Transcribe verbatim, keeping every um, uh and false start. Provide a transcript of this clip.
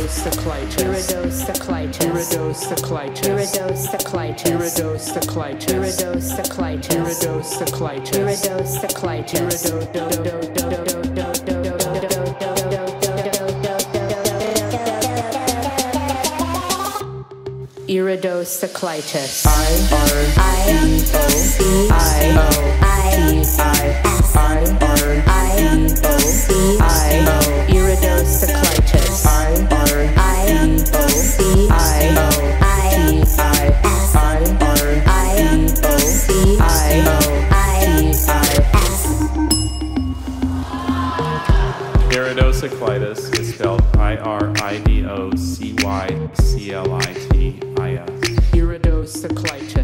Iridocyclitis. Iridocyclitis. Iridocyclitis. Iridocyclitis. Iridocyclitis. Iridocyclitis. Iridocyclitis. Iridocyclitis. I R I D O C I O I S I R I D O C I O Iridocyclitis. I R I D O C I O I S I R I D O C I O I S. Iridocyclitis is spelled I R I D O C Y C L I T I S. Iridocyclitis.